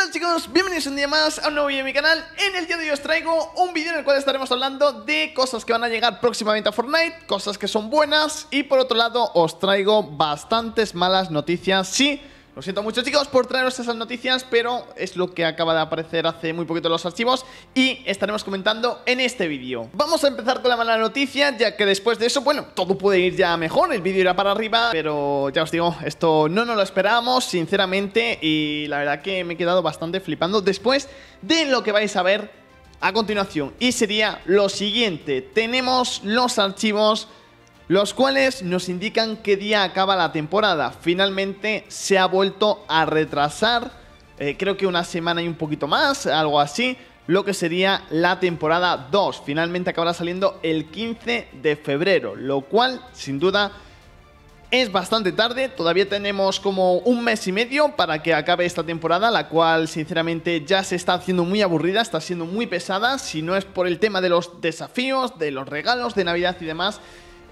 tal, chicos? Bienvenidos un día más a un nuevo vídeo de mi canal. En el día de hoy os traigo un vídeo en el cual estaremos hablando de cosas que van a llegar próximamente a Fortnite, cosas que son buenas, y por otro lado os traigo bastantes malas noticias. Sí, lo siento mucho, chicos, por traeros esas noticias, pero es lo que acaba de aparecer hace muy poquito en los archivos y estaremos comentando en este vídeo. Vamos a empezar con la mala noticia, ya que después de eso, bueno, todo puede ir ya mejor, el vídeo irá para arriba, pero ya os digo, esto no nos lo esperábamos, sinceramente, y la verdad que me he quedado bastante flipando después de lo que vais a ver a continuación. Y sería lo siguiente: tenemos los archivos los cuales nos indican qué día acaba la temporada. Finalmente se ha vuelto a retrasar, creo que una semana y un poquito más, algo así, lo que sería la temporada 2. Finalmente acabará saliendo el 15 de febrero, lo cual sin duda es bastante tarde. Todavía tenemos como un mes y medio para que acabe esta temporada, la cual sinceramente ya se está haciendo muy aburrida, está siendo muy pesada, si no es por el tema de los desafíos, de los regalos de Navidad y demás.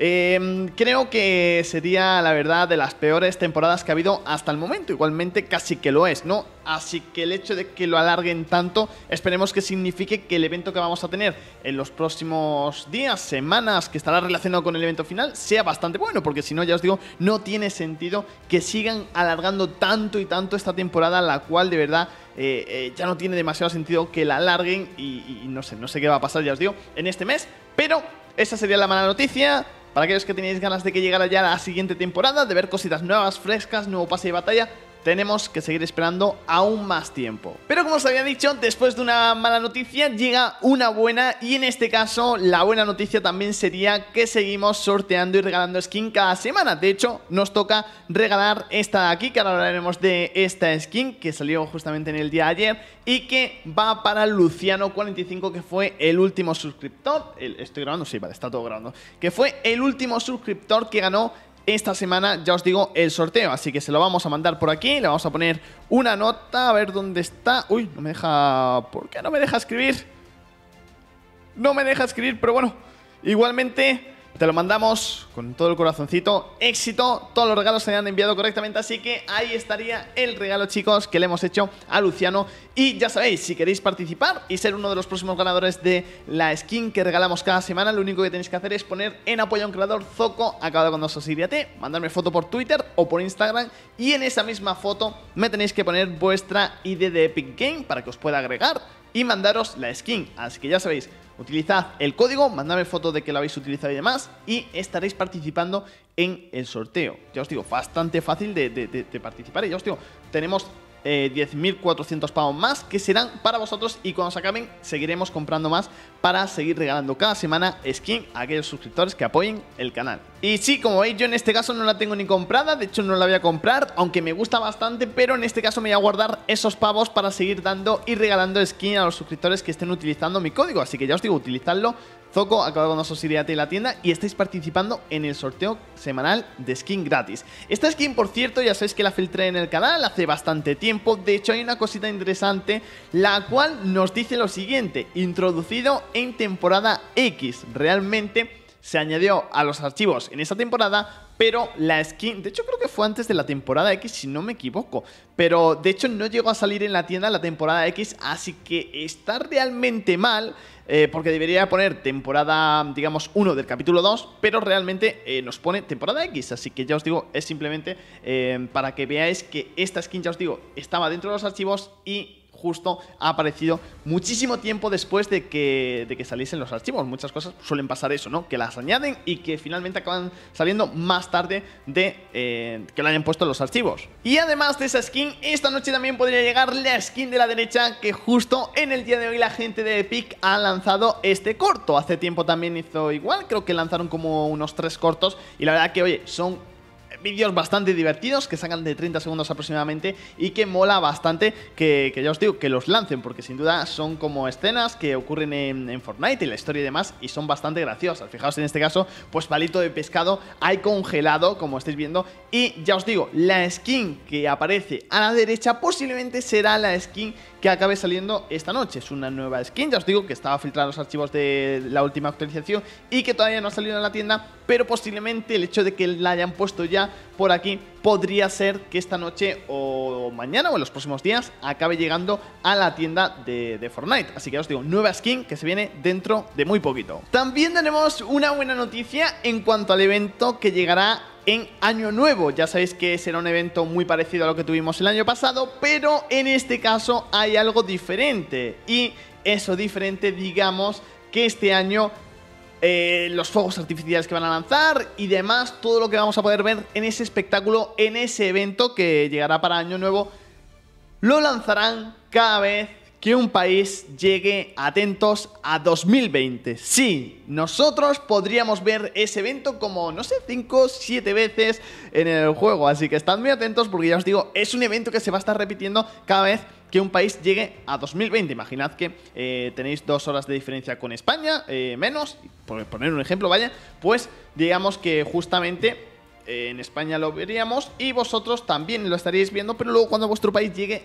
Creo que sería, la verdad, de las peores temporadas que ha habido hasta el momento. Igualmente casi que lo es, ¿no? Así que el hecho de que lo alarguen tanto, esperemos que signifique que el evento que vamos a tener en los próximos días, semanas, que estará relacionado con el evento final, sea bastante bueno. Porque si no, ya os digo, no tiene sentido que sigan alargando tanto y tanto esta temporada, la cual de verdad ya no tiene demasiado sentido que la alarguen. Y no sé qué va a pasar, ya os digo, en este mes. Pero esa sería la mala noticia. Para aquellos que tenéis ganas de que llegara ya la siguiente temporada, de ver cositas nuevas, frescas, nuevo pase de batalla, tenemos que seguir esperando aún más tiempo. Pero como os había dicho, después de una mala noticia llega una buena, y en este caso la buena noticia también sería que seguimos sorteando y regalando skin cada semana. De hecho, nos toca regalar esta de aquí, que ahora hablaremos de esta skin que salió justamente en el día de ayer y que va para Luciano45, que fue el último suscriptor. ¿Estoy grabando? Sí, vale, está todo grabando. Que fue el último suscriptor que ganó esta semana, ya os digo, el sorteo. Así que se lo vamos a mandar por aquí, le vamos a poner una nota, a ver dónde está. Uy, no me deja... ¿Por qué no me deja escribir? No me deja escribir, pero bueno, igualmente te lo mandamos con todo el corazoncito. Éxito, todos los regalos se han enviado correctamente, así que ahí estaría el regalo, chicos, que le hemos hecho a Luciano. Y ya sabéis, si queréis participar y ser uno de los próximos ganadores de la skin que regalamos cada semana, lo único que tenéis que hacer es poner en apoyo a un creador Zoco, acabado con 2OSIRIAT, mandarme foto por Twitter o por Instagram, y en esa misma foto me tenéis que poner vuestra ID de Epic Game para que os pueda agregar y mandaros la skin. Así que ya sabéis, utilizad el código, mandadme foto de que lo habéis utilizado y demás, y estaréis participando en el sorteo. Ya os digo, bastante fácil de participar. Y ya os digo, tenemos 10.400 pavos más que serán para vosotros, y cuando se acaben seguiremos comprando más para seguir regalando cada semana skin a aquellos suscriptores que apoyen el canal. Y sí, como veis, yo en este caso no la tengo ni comprada, de hecho no la voy a comprar, aunque me gusta bastante, pero en este caso me voy a guardar esos pavos para seguir dando y regalando skin a los suscriptores que estén utilizando mi código. Así que ya os digo, utilizadlo, Zoco, acabado con 2OSIRIAT en la tienda, y estáis participando en el sorteo semanal de skin gratis. Esta skin, por cierto, ya sabéis que la filtré en el canal hace bastante tiempo. De hecho, hay una cosita interesante, la cual nos dice lo siguiente: introducido en temporada X. Realmente se añadió a los archivos en esa temporada, pero la skin, de hecho creo que fue antes de la temporada X, si no me equivoco, pero de hecho no llegó a salir en la tienda la temporada X, así que está realmente mal, porque debería poner temporada, digamos, 1 del capítulo 2, pero realmente nos pone temporada X. Así que ya os digo, es simplemente para que veáis que esta skin, ya os digo, estaba dentro de los archivos y justo ha aparecido muchísimo tiempo después de que saliesen los archivos. Muchas cosas suelen pasar eso, ¿no? Que las añaden y que finalmente acaban saliendo más tarde de que lo hayan puesto en los archivos. Y además de esa skin, esta noche también podría llegar la skin de la derecha, que justo en el día de hoy la gente de Epic ha lanzado este corto. Hace tiempo también hizo igual, creo que lanzaron como unos 3 cortos, y la verdad que, oye, son vídeos bastante divertidos, que sacan de 30 segundos aproximadamente, y que mola bastante que ya os digo, que los lancen, porque sin duda son como escenas que ocurren en Fortnite, en la historia y demás, y son bastante graciosas. Fijaos en este caso, pues palito de pescado hay congelado, como estáis viendo, y ya os digo, la skin que aparece a la derecha posiblemente será la skin que acabe saliendo esta noche. Es una nueva skin, ya os digo, que estaba filtrada en los archivos de la última actualización y que todavía no ha salido en la tienda, pero posiblemente el hecho de que la hayan puesto ya ya por aquí, podría ser que esta noche o mañana o en los próximos días acabe llegando a la tienda de Fortnite. Así que ya os digo, nueva skin que se viene dentro de muy poquito. También tenemos una buena noticia en cuanto al evento que llegará en Año Nuevo. Ya sabéis que será un evento muy parecido a lo que tuvimos el año pasado, pero en este caso hay algo diferente. Y eso diferente, digamos, que este año los fuegos artificiales que van a lanzar y demás, todo lo que vamos a poder ver en ese espectáculo, en ese evento que llegará para Año Nuevo, lo lanzarán cada vez que un país llegue, atentos, a 2020. Sí, nosotros podríamos ver ese evento como, no sé, 5 o 7 veces en el juego. Así que estad muy atentos porque ya os digo, es un evento que se va a estar repitiendo cada vez que un país llegue a 2020. Imaginad que tenéis 2 horas de diferencia con España, menos, por poner un ejemplo, vaya, pues digamos que justamente en España lo veríamos y vosotros también lo estaríais viendo, pero luego cuando vuestro país llegue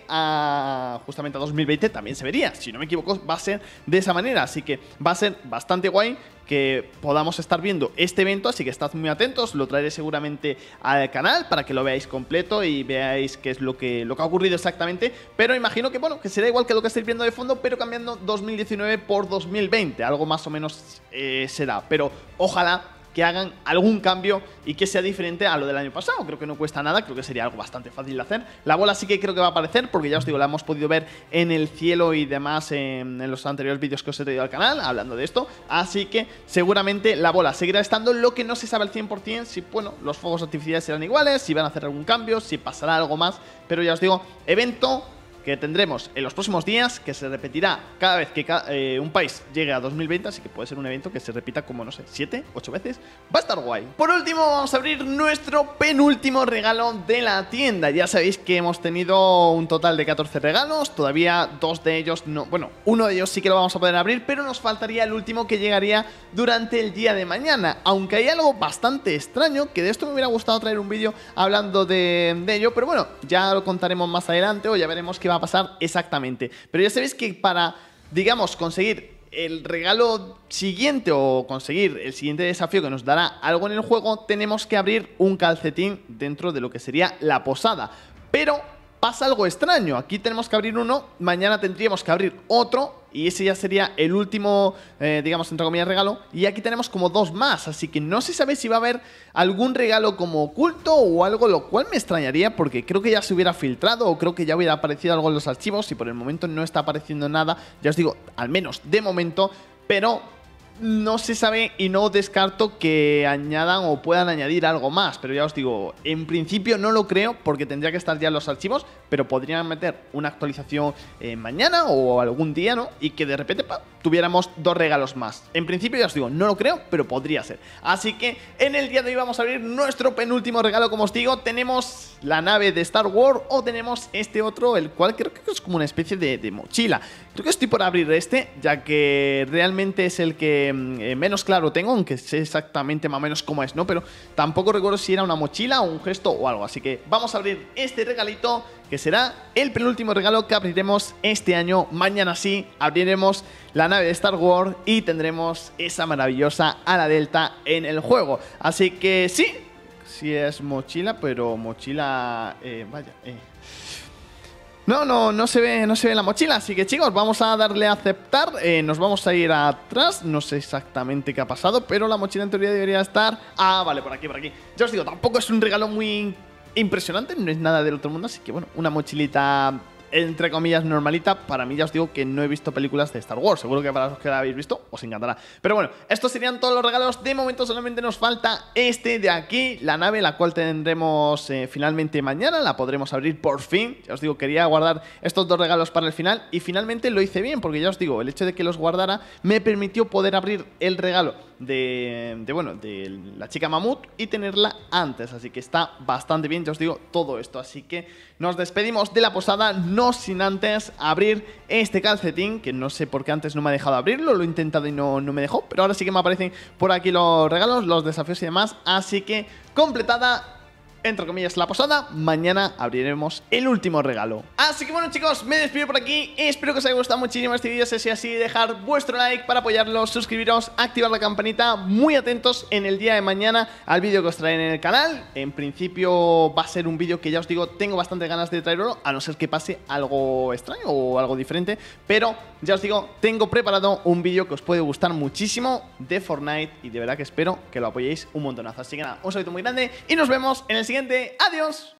a justamente a 2020 también se vería. Si no me equivoco, va a ser de esa manera, así que va a ser bastante guay que podamos estar viendo este evento, así que estad muy atentos, lo traeré seguramente al canal para que lo veáis completo y veáis qué es lo que ha ocurrido exactamente, pero imagino que bueno, que será igual que lo que estáis viendo de fondo, pero cambiando 2019 por 2020, algo más o menos será, pero ojalá que hagan algún cambio y que sea diferente a lo del año pasado. Creo que no cuesta nada, creo que sería algo bastante fácil de hacer. La bola sí que creo que va a aparecer, porque ya os digo, la hemos podido ver en el cielo y demás en los anteriores vídeos que os he traído al canal, hablando de esto. Así que seguramente la bola seguirá estando, lo que no se sabe al 100% si, bueno, los fuegos artificiales serán iguales, si van a hacer algún cambio, si pasará algo más. Pero ya os digo, evento que tendremos en los próximos días, que se repetirá cada vez que un país llegue a 2020, así que puede ser un evento que se repita como, no sé, 7, 8 veces. Va a estar guay. Por último, vamos a abrir nuestro penúltimo regalo de la tienda. Ya sabéis que hemos tenido un total de 14 regalos, todavía 2 de ellos no, bueno, uno de ellos sí que lo vamos a poder abrir, pero nos faltaría el último que llegaría durante el día de mañana. Aunque hay algo bastante extraño, que de esto me hubiera gustado traer un vídeo hablando de ello, pero bueno, ya lo contaremos más adelante o ya veremos qué va a pasar exactamente. Pero ya sabéis que para, digamos, conseguir el regalo siguiente o conseguir el siguiente desafío que nos dará algo en el juego, tenemos que abrir un calcetín dentro de lo que sería la posada. Pero pasa algo extraño, aquí tenemos que abrir uno, mañana tendríamos que abrir otro y ese ya sería el último, digamos, entre comillas, regalo. Y aquí tenemos como 2 más, así que no se sabe si va a haber algún regalo como oculto o algo, lo cual me extrañaría porque creo que ya se hubiera filtrado o creo que ya hubiera aparecido algo en los archivos y por el momento no está apareciendo nada, ya os digo, al menos de momento, pero no se sabe y no descarto que añadan o puedan añadir algo más, pero ya os digo, en principio no lo creo porque tendría que estar ya en los archivos, pero podrían meter una actualización mañana o algún día, ¿no? Y que de repente tuviéramos 2 regalos más. En principio ya os digo, no lo creo, pero podría ser. Así que en el día de hoy vamos a abrir nuestro penúltimo regalo, como os digo, tenemos la nave de Star Wars o tenemos este otro, el cual creo que es como una especie de mochila. Creo que estoy por abrir este, ya que realmente es el que menos claro tengo, aunque sé exactamente más o menos cómo es, ¿no? Pero tampoco recuerdo si era una mochila o un gesto o algo, así que vamos a abrir este regalito, que será el penúltimo regalo que abriremos este año. Mañana sí, abriremos la nave de Star Wars y tendremos esa maravillosa ala delta en el juego. Así que sí es mochila, pero mochila, No se ve la mochila, así que chicos, vamos a darle a aceptar, nos vamos a ir atrás, no sé exactamente qué ha pasado, pero la mochila en teoría debería estar... Ah, vale, por aquí. Ya os digo, tampoco es un regalo muy impresionante, no es nada del otro mundo, así que bueno, una mochilita entre comillas normalita. Para mí ya os digo que no he visto películas de Star Wars, seguro que para los que la habéis visto os encantará. Pero bueno, estos serían todos los regalos. De momento solamente nos falta este de aquí, la nave, la cual tendremos finalmente mañana, la podremos abrir por fin. Ya os digo, quería guardar estos 2 regalos para el final y finalmente lo hice bien, porque ya os digo, el hecho de que los guardara me permitió poder abrir el regalo de la chica mamut y tenerla antes, así que está bastante bien, ya os digo, todo esto. Así que nos despedimos de la posada, no sin antes abrir este calcetín, que no sé por qué antes no me ha dejado abrirlo, lo he intentado y no me dejó, pero ahora sí que me aparecen por aquí los regalos, los desafíos y demás. Así que completada entre comillas, la posada, mañana abriremos el último regalo. Así que bueno, chicos, me despido por aquí. Espero que os haya gustado muchísimo este vídeo. Si es así, dejar vuestro like para apoyarlo, suscribiros, activar la campanita. Muy atentos en el día de mañana al vídeo que os traen en el canal. En principio va a ser un vídeo que ya os digo, tengo bastante ganas de traerlo, a no ser que pase algo extraño o algo diferente. Pero ya os digo, tengo preparado un vídeo que os puede gustar muchísimo de Fortnite y de verdad que espero que lo apoyéis un montonazo. Así que nada, un saludo muy grande y nos vemos en el siguiente. ¡Adiós!